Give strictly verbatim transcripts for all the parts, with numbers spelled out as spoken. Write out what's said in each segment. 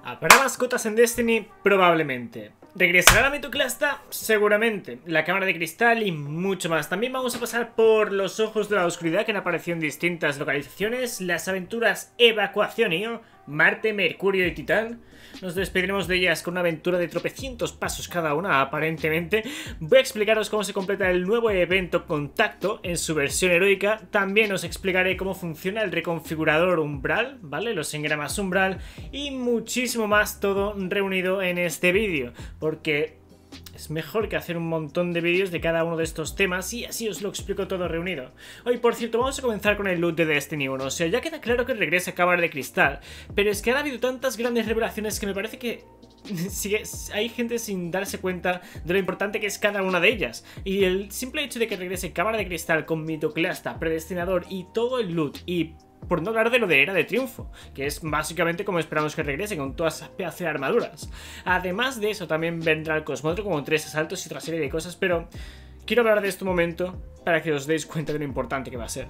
¿Habrá mascotas en Destiny? Probablemente. ¿Regresará la Mitoclasta? Seguramente. La cámara de cristal y mucho más. También vamos a pasar por los ojos de la oscuridad que han aparecido en distintas localizaciones, las aventuras Evacuación Io, Marte, Mercurio y Titán. Nos despediremos de ellas con una aventura de tropecientos pasos cada una, aparentemente. Voy a explicaros cómo se completa el nuevo evento Contacto en su versión heroica. También os explicaré cómo funciona el reconfigurador Umbral, ¿vale? Los engramas Umbral y muchísimo más, todo reunido en este vídeo. Porque es mejor que hacer un montón de vídeos de cada uno de estos temas y así os lo explico todo reunido. Hoy, por cierto, vamos a comenzar con el loot de Destiny uno. O sea, ya queda claro que regresa Cámara de Cristal, pero es que han habido tantas grandes revelaciones que me parece que sigue, hay gente sin darse cuenta de lo importante que es cada una de ellas. Y el simple hecho de que regrese Cámara de Cristal con Mitoclasta, Predestinador y todo el loot, y por no hablar de lo de Era de Triunfo, que es básicamente como esperamos que regrese, con todas esas pedazos de armaduras. Además de eso también vendrá el Cosmódromo con tres asaltos y otra serie de cosas, pero quiero hablar de este momento para que os deis cuenta de lo importante que va a ser.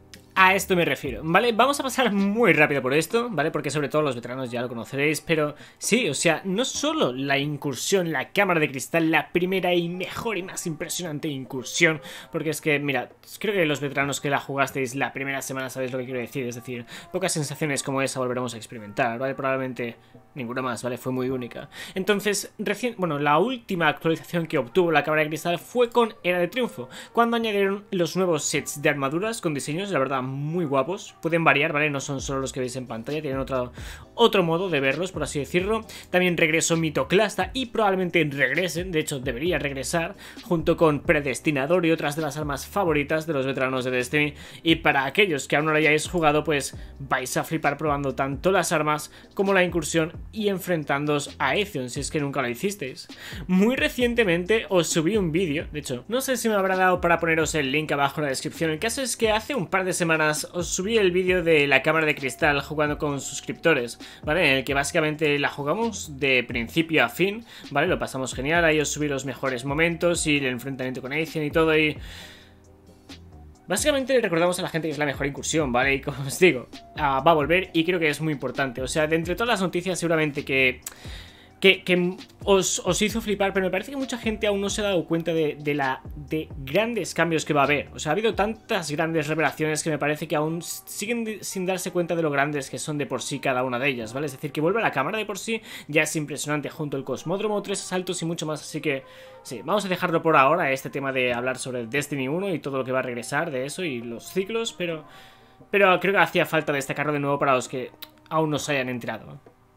A esto me refiero, ¿vale? Vamos a pasar muy rápido por esto, ¿vale? Porque sobre todo los veteranos ya lo conoceréis, pero sí, o sea, no solo la incursión, la cámara de cristal, la primera y mejor y más impresionante incursión, porque es que, mira, creo que los veteranos que la jugasteis la primera semana sabéis lo que quiero decir, es decir, pocas sensaciones como esa volveremos a experimentar, ¿vale? Probablemente ninguna más, ¿vale? Fue muy única. Entonces, recién, bueno, la última actualización que obtuvo la cámara de cristal fue con Era de Triunfo, cuando añadieron los nuevos sets de armaduras con diseños, la verdad, muy guapos. Pueden variar, ¿vale? No son solo los que veis en pantalla, tienen otro, otro modo de verlos, por así decirlo. También regresó Mitoclasta y probablemente regresen, de hecho debería regresar, junto con Predestinador y otras de las armas favoritas de los veteranos de Destiny. Y para aquellos que aún no lo hayáis jugado, pues vais a flipar probando tanto las armas como la incursión y enfrentándoos a Aethion, si es que nunca lo hicisteis. Muy recientemente os subí un vídeo, de hecho, no sé si me habrá dado para poneros el link abajo en la descripción. El caso es que hace un par de semanas os subí el vídeo de la cámara de cristal jugando con suscriptores, ¿vale? En el que básicamente la jugamos de principio a fin, ¿vale? Lo pasamos genial, ahí os subí los mejores momentos y el enfrentamiento con Aethion y todo, y básicamente recordamos a la gente que es la mejor incursión, ¿vale? Y como os digo, uh, va a volver y creo que es muy importante. O sea, de entre todas las noticias seguramente que Que, que os, os hizo flipar, pero me parece que mucha gente aún no se ha dado cuenta de, de la de grandes cambios que va a haber. O sea, ha habido tantas grandes revelaciones que me parece que aún siguen de, sin darse cuenta de lo grandes que son de por sí cada una de ellas, ¿vale? Es decir, que vuelve a la cámara de por sí ya es impresionante, junto al Cosmódromo, tres asaltos y mucho más. Así que sí, vamos a dejarlo por ahora, este tema de hablar sobre Destiny uno y todo lo que va a regresar de eso y los ciclos, pero, pero creo que hacía falta destacarlo de nuevo para los que aún no se hayan enterado,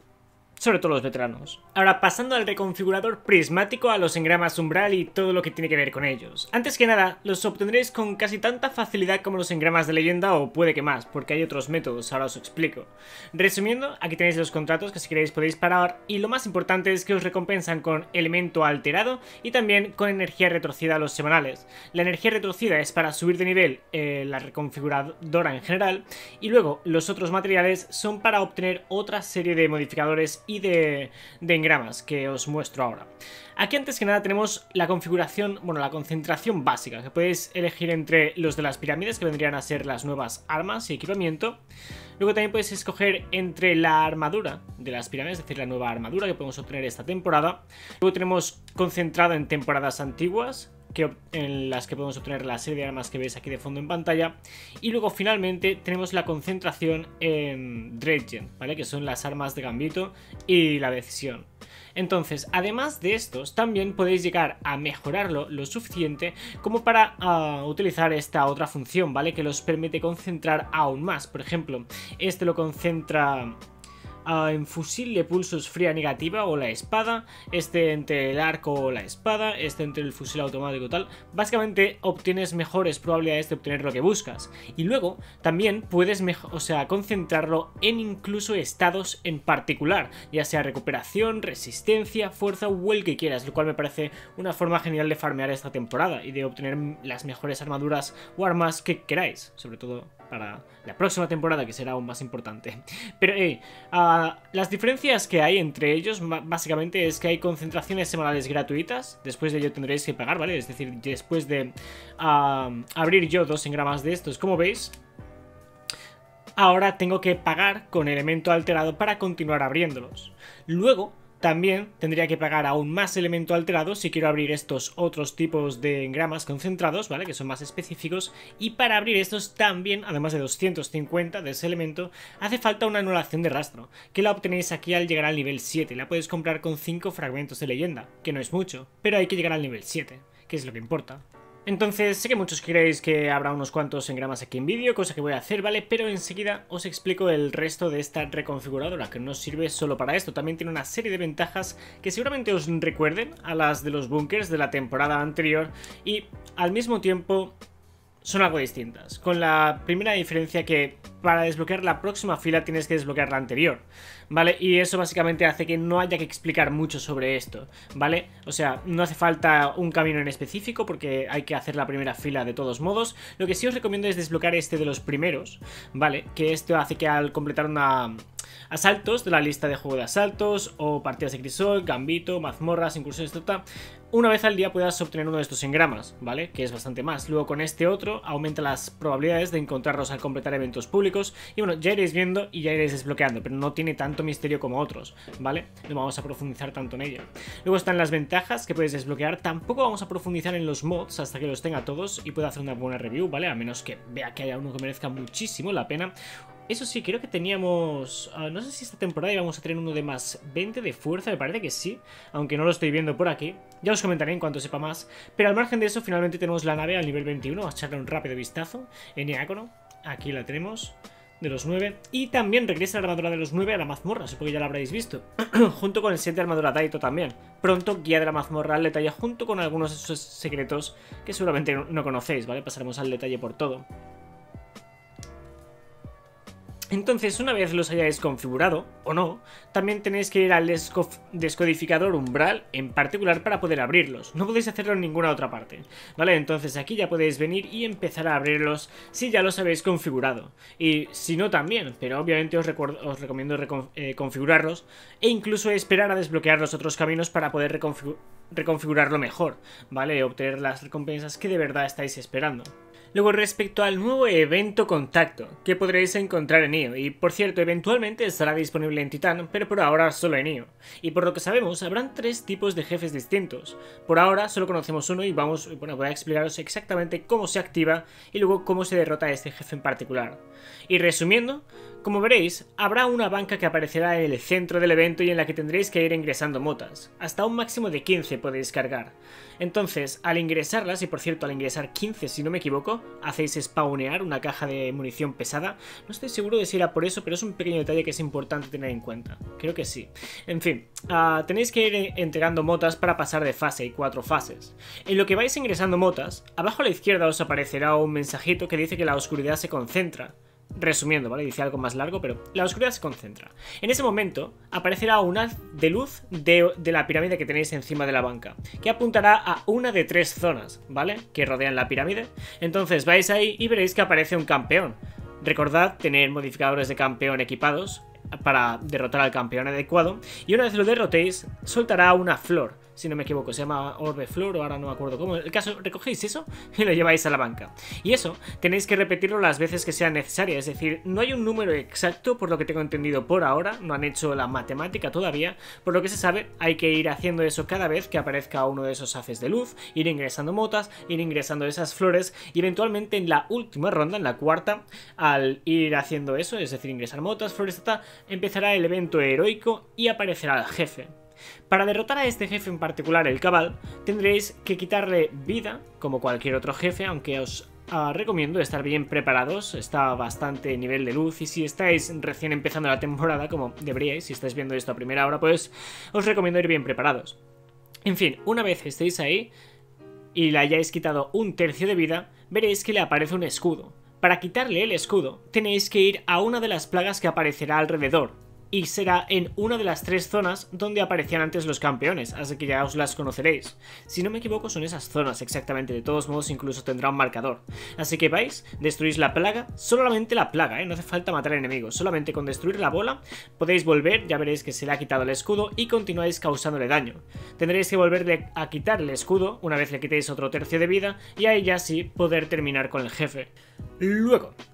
sobre todo los veteranos. Ahora, pasando al reconfigurador prismático, a los engramas Umbral y todo lo que tiene que ver con ellos. Antes que nada, los obtendréis con casi tanta facilidad como los engramas de leyenda, o puede que más, porque hay otros métodos, ahora os explico. Resumiendo, aquí tenéis los contratos que si queréis podéis parar, y lo más importante es que os recompensan con elemento alterado y también con energía retrocida a los semanales. La energía retrocida es para subir de nivel eh, la reconfiguradora en general, y luego los otros materiales son para obtener otra serie de modificadores y de, de engramas que os muestro ahora. Aquí antes que nada tenemos la configuración, bueno, la concentración básica, que podéis elegir entre los de las pirámides, que vendrían a ser las nuevas armas y equipamiento. Luego también podéis escoger entre la armadura de las pirámides, es decir, la nueva armadura que podemos obtener esta temporada. Luego tenemos concentrado en temporadas antiguas, que, en las que podemos obtener la serie de armas que veis aquí de fondo en pantalla. Y luego finalmente tenemos la concentración en Dreadgen, ¿vale? Que son las armas de Gambito y la decisión. Entonces, además de estos, también podéis llegar a mejorarlo lo suficiente como para uh, utilizar esta otra función, ¿vale? Que los permite concentrar aún más. Por ejemplo, este lo concentra Uh, en fusil de pulsos fría negativa o la espada, este entre el arco o la espada, este entre el fusil automático tal. Básicamente obtienes mejores probabilidades de obtener lo que buscas. Y luego también puedes, o sea, concentrarlo en incluso estados en particular, ya sea recuperación, resistencia, fuerza o el que quieras, lo cual me parece una forma genial de farmear esta temporada y de obtener las mejores armaduras o armas que queráis, sobre todo para la próxima temporada, que será aún más importante. Pero hey, uh, las diferencias que hay entre ellos básicamente es que hay concentraciones semanales gratuitas. Después de ello tendréis que pagar, ¿vale? Es decir, después de uh, abrir yo dos engramas de estos, como veis, ahora tengo que pagar con elemento alterado para continuar abriéndolos. Luego también tendría que pagar aún más elemento alterado si quiero abrir estos otros tipos de engramas concentrados, ¿vale? Que son más específicos. Y para abrir estos también, además de doscientos cincuenta de ese elemento, hace falta una anulación de rastro, que la obtenéis aquí al llegar al nivel siete. La puedes comprar con cinco fragmentos de leyenda, que no es mucho, pero hay que llegar al nivel siete, que es lo que importa. Entonces, sé que muchos queréis que habrá unos cuantos engramas aquí en vídeo, cosa que voy a hacer, ¿vale? Pero enseguida os explico el resto de esta reconfiguradora, que no sirve solo para esto, también tiene una serie de ventajas que seguramente os recuerden a las de los bunkers de la temporada anterior y al mismo tiempo son algo distintas, con la primera diferencia que para desbloquear la próxima fila tienes que desbloquear la anterior, ¿vale? Y eso básicamente hace que no haya que explicar mucho sobre esto, ¿vale? O sea, no hace falta un camino en específico porque hay que hacer la primera fila de todos modos. Lo que sí os recomiendo es desbloquear este de los primeros, ¿vale? Que esto hace que al completar una... asaltos de la lista de juego de asaltos o partidas de Crisol, Gambito, mazmorras, incursiones, etc. Una vez al día puedas obtener uno de estos engramas, ¿vale? Que es bastante más. Luego con este otro aumenta las probabilidades de encontrarlos al completar eventos públicos. Y bueno, ya iréis viendo y ya iréis desbloqueando, pero no tiene tanto misterio como otros, ¿vale? No vamos a profundizar tanto en ello. Luego están las ventajas que puedes desbloquear. Tampoco vamos a profundizar en los mods hasta que los tenga todos y pueda hacer una buena review, ¿vale? A menos que vea que haya uno que merezca muchísimo la pena. Eso sí, creo que teníamos... Uh, no sé si esta temporada íbamos a tener uno de más veinte de fuerza, me parece que sí. Aunque no lo estoy viendo por aquí. Ya os comentaré en cuanto sepa más. Pero al margen de eso, finalmente tenemos la nave al nivel veintiuno. Vamos a echarle un rápido vistazo. Eneácono. Aquí la tenemos. De los nueve. Y también regresa la armadura de los nueve a la mazmorra. Supongo que ya la habréis visto. Junto con el set de armadura Taito también. Pronto, guía de la mazmorra al detalle junto con algunos de esos secretos que seguramente no conocéis, ¿vale? Pasaremos al detalle por todo. Entonces, una vez los hayáis configurado, o no, también tenéis que ir al descodificador umbral en particular para poder abrirlos. No podéis hacerlo en ninguna otra parte, ¿vale? Entonces aquí ya podéis venir y empezar a abrirlos si ya los habéis configurado. Y si no también, pero obviamente os, os recomiendo eh, configurarlos e incluso esperar a desbloquear los otros caminos para poder reconfigu reconfigurarlo mejor, ¿vale? Obtener las recompensas que de verdad estáis esperando. Luego, respecto al nuevo evento contacto, que podréis encontrar en I O, y por cierto, eventualmente estará disponible en Titán, pero por ahora solo en I O. Y por lo que sabemos, habrán tres tipos de jefes distintos. Por ahora solo conocemos uno y vamos, bueno, voy a explicaros exactamente cómo se activa y luego cómo se derrota a este jefe en particular. Y resumiendo, como veréis, habrá una banca que aparecerá en el centro del evento y en la que tendréis que ir ingresando motas. Hasta un máximo de quince podéis cargar. Entonces, al ingresarlas, y por cierto, al ingresar quince si no me equivoco, hacéis spawnear una caja de munición pesada. No estoy seguro de si era por eso, pero es un pequeño detalle que es importante tener en cuenta. Creo que sí. En fin, uh, tenéis que ir entregando motas para pasar de fase, hay cuatro fases. En lo que vais ingresando motas, abajo a la izquierda os aparecerá un mensajito que dice que la oscuridad se concentra. Resumiendo, ¿vale? Dice algo más largo, pero la oscuridad se concentra. En ese momento aparecerá un haz de luz de, de la pirámide que tenéis encima de la banca, que apuntará a una de tres zonas, ¿vale? Que rodean la pirámide. Entonces vais ahí y veréis que aparece un campeón. Recordad tener modificadores de campeón equipados para derrotar al campeón adecuado. Y una vez lo derrotéis, soltará una flor. Si no me equivoco, se llama Orbe Flor o ahora no me acuerdo cómo. El caso, recogéis eso y lo lleváis a la banca. Y eso tenéis que repetirlo las veces que sean necesarias. Es decir, no hay un número exacto por lo que tengo entendido por ahora. No han hecho la matemática todavía. Por lo que se sabe, hay que ir haciendo eso cada vez que aparezca uno de esos haces de luz. Ir ingresando motas, ir ingresando esas flores. Y eventualmente en la última ronda, en la cuarta, al ir haciendo eso, es decir, ingresar motas, flores, etc., empezará el evento heroico y aparecerá el jefe. Para derrotar a este jefe en particular, el Cabal, tendréis que quitarle vida, como cualquier otro jefe, aunque os uh, recomiendo estar bien preparados. Está bastante nivel de luz y si estáis recién empezando la temporada, como deberíais, si estáis viendo esto a primera hora, pues os recomiendo ir bien preparados. En fin, una vez estéis ahí y le hayáis quitado un tercio de vida, veréis que le aparece un escudo. Para quitarle el escudo, tenéis que ir a una de las plagas que aparecerá alrededor. Y será en una de las tres zonas donde aparecían antes los campeones, así que ya os las conoceréis. Si no me equivoco son esas zonas exactamente, de todos modos incluso tendrá un marcador. Así que vais, destruís la plaga, solamente la plaga, ¿eh? No hace falta matar enemigos, solamente con destruir la bola podéis volver, ya veréis que se le ha quitado el escudo y continuáis causándole daño. Tendréis que volverle a quitar el escudo una vez le quitéis otro tercio de vida y ahí ya sí poder terminar con el jefe. Luego,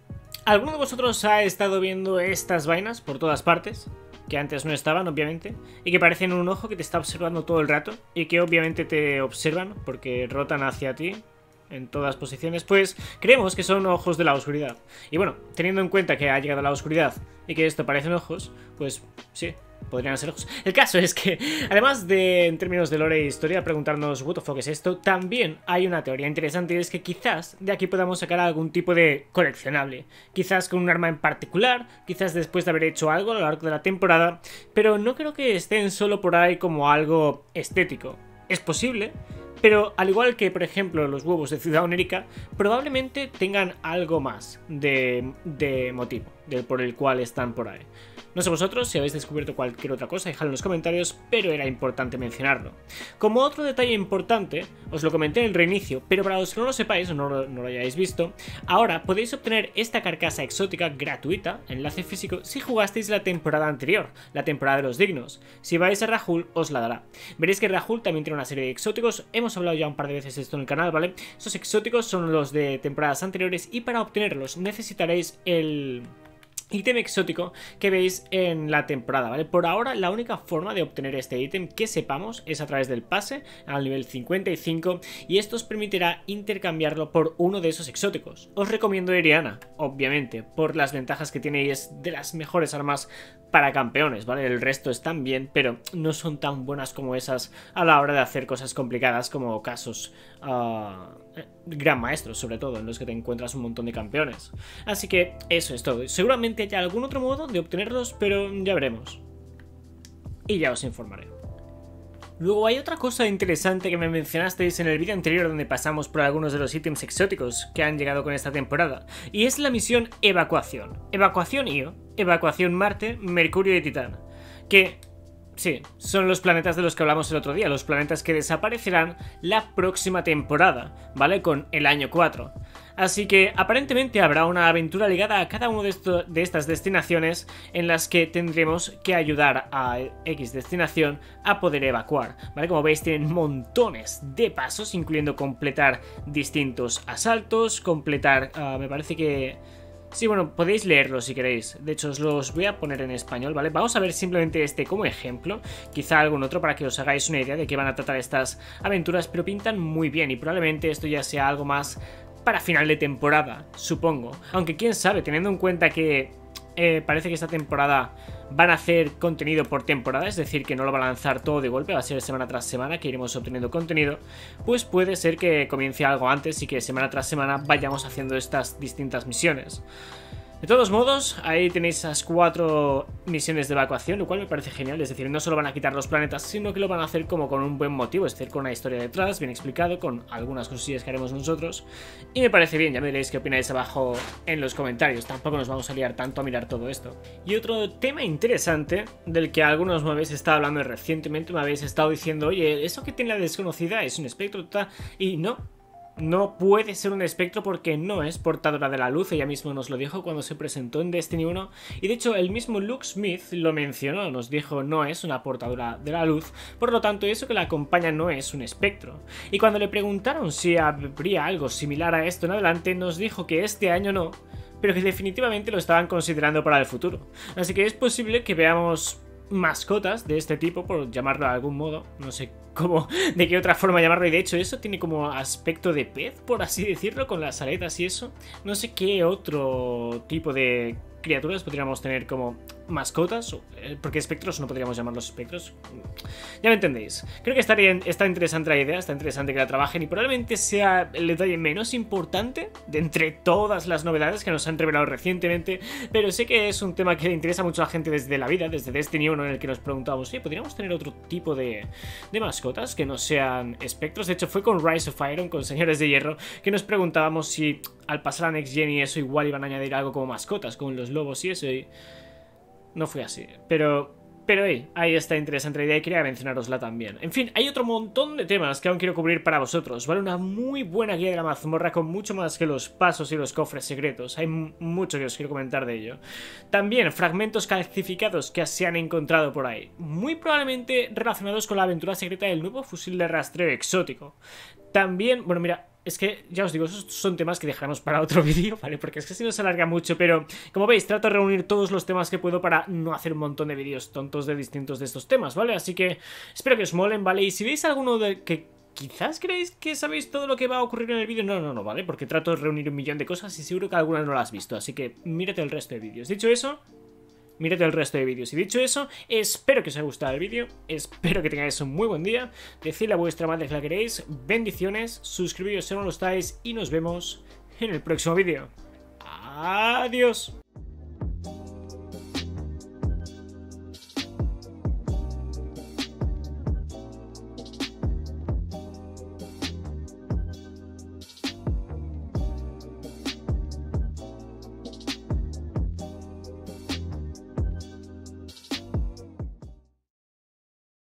¿Alguno de vosotros ha estado viendo estas vainas por todas partes? Que antes no estaban, obviamente, y que parecen un ojo que te está observando todo el rato, y que obviamente te observan porque rotan hacia ti en todas posiciones. Pues creemos que son ojos de la oscuridad. Y bueno, teniendo en cuenta que ha llegado la oscuridad y que esto parecen ojos, pues sí, podrían ser ojos. El caso es que, además de, en términos de lore e historia, preguntarnos what the fuck es esto, también hay una teoría interesante, y es que quizás de aquí podamos sacar algún tipo de coleccionable. Quizás con un arma en particular, quizás después de haber hecho algo a lo largo de la temporada, pero no creo que estén solo por ahí como algo estético. Es posible, pero al igual que, por ejemplo, los huevos de Ciudad Onérica, probablemente tengan algo más de, de motivo, de, por el cual están por ahí. No sé vosotros si habéis descubierto cualquier otra cosa, dejadlo en los comentarios, pero era importante mencionarlo. Como otro detalle importante, os lo comenté en el reinicio, pero para los que no lo sepáis o no, no lo hayáis visto, ahora podéis obtener esta carcasa exótica gratuita, enlace físico, si jugasteis la temporada anterior, la temporada de los dignos. Si vais a Rajul, os la dará. Veréis que Rajul también tiene una serie de exóticos, hemos hablado ya un par de veces de esto en el canal, ¿vale? Esos exóticos son los de temporadas anteriores y para obtenerlos necesitaréis el ítem exótico que veis en la temporada, ¿vale? Por ahora la única forma de obtener este ítem que sepamos es a través del pase al nivel cincuenta y cinco, y esto os permitirá intercambiarlo por uno de esos exóticos. Os recomiendo Iriana, obviamente, por las ventajas que tiene y es de las mejores armas para campeones, ¿vale? El resto están bien, pero no son tan buenas como esas a la hora de hacer cosas complicadas como casos uh, gran maestros, sobre todo, en los que te encuentras un montón de campeones. Así que eso es todo. Seguramente haya algún otro modo de obtenerlos, pero ya veremos. Y ya os informaré. Luego hay otra cosa interesante que me mencionasteis en el vídeo anterior, donde pasamos por algunos de los ítems exóticos que han llegado con esta temporada, y es la misión Evacuación. Evacuación Io, Evacuación Marte, Mercurio y Titán, que sí, son los planetas de los que hablamos el otro día, los planetas que desaparecerán la próxima temporada, ¿vale? Con el año cuatro. Así que aparentemente habrá una aventura ligada a cada una de, de estas destinaciones en las que tendremos que ayudar a X destinación a poder evacuar, ¿vale? Como veis tienen montones de pasos, incluyendo completar distintos asaltos, completar, uh, me parece que... Sí, bueno, podéis leerlo si queréis. De hecho, os los voy a poner en español, ¿vale? Vamos a ver simplemente este como ejemplo. Quizá algún otro para que os hagáis una idea de qué van a tratar estas aventuras, pero pintan muy bien y probablemente esto ya sea algo más para final de temporada, supongo. Aunque quién sabe, teniendo en cuenta que eh, parece que esta temporada van a hacer contenido por temporada, es decir, que no lo va a lanzar todo de golpe, va a ser semana tras semana que iremos obteniendo contenido, pues puede ser que comience algo antes y que semana tras semana vayamos haciendo estas distintas misiones. De todos modos, ahí tenéis esas cuatro misiones de evacuación, lo cual me parece genial, es decir, no solo van a quitar los planetas, sino que lo van a hacer como con un buen motivo, es decir, con una historia detrás, bien explicado, con algunas cosillas que haremos nosotros, y me parece bien, ya me diréis qué opináis abajo en los comentarios, tampoco nos vamos a liar tanto a mirar todo esto. Y otro tema interesante, del que algunos me habéis estado hablando recientemente, me habéis estado diciendo, oye, eso que tiene la desconocida es un espectro, y no... No puede ser un espectro porque no es portadora de la luz, ella misma nos lo dijo cuando se presentó en Destiny uno, y de hecho el mismo Luke Smith lo mencionó, nos dijo no es una portadora de la luz, por lo tanto eso que la acompaña no es un espectro. Y cuando le preguntaron si habría algo similar a esto en adelante, nos dijo que este año no, pero que definitivamente lo estaban considerando para el futuro. Así que es posible que veamos mascotas de este tipo, por llamarlo de algún modo, no sé cómo, de qué otra forma llamarlo, y de hecho eso tiene como aspecto de pez, por así decirlo, con las aletas y eso. No sé qué otro tipo de criaturas podríamos tener como mascotas, porque espectros no podríamos llamarlos espectros. Ya me entendéis. Creo que estaría, está interesante la idea, está interesante que la trabajen y probablemente sea el detalle menos importante de entre todas las novedades que nos han revelado recientemente, pero sé que es un tema que le interesa mucho a la gente desde la vida, desde Destiny uno, en el que nos preguntábamos, ¿sí, podríamos tener otro tipo de, de mascotas que no sean espectros? De hecho fue con Rise of Iron, con Señores de Hierro, que nos preguntábamos si al pasar a Next Gen y eso igual iban a añadir algo como mascotas, como los lobos y eso, y no fue así, pero... Pero hey, ahí está interesante la idea y quería mencionarosla también. En fin, hay otro montón de temas que aún quiero cubrir para vosotros, ¿vale? Una muy buena guía de la mazmorra con mucho más que los pasos y los cofres secretos. Hay mucho que os quiero comentar de ello. También fragmentos calcificados que se han encontrado por ahí, muy probablemente relacionados con la aventura secreta del nuevo fusil de rastreo exótico. También, bueno, mira... es que, ya os digo, esos son temas que dejaremos para otro vídeo, ¿vale? Porque es que si no se alarga mucho, pero como veis, trato de reunir todos los temas que puedo para no hacer un montón de vídeos tontos de distintos de estos temas, ¿vale? Así que espero que os molen, ¿vale? Y si veis alguno de que quizás creéis que sabéis todo lo que va a ocurrir en el vídeo, no, no, no, ¿vale? Porque trato de reunir un millón de cosas y seguro que alguna no la has visto, así que mírate el resto de vídeos. Dicho eso... Mírate el resto de vídeos. Y dicho eso, espero que os haya gustado el vídeo. Espero que tengáis un muy buen día. Decidle a vuestra madre que la queréis. Bendiciones. Suscribíos si no lo estáis. Y nos vemos en el próximo vídeo. Adiós.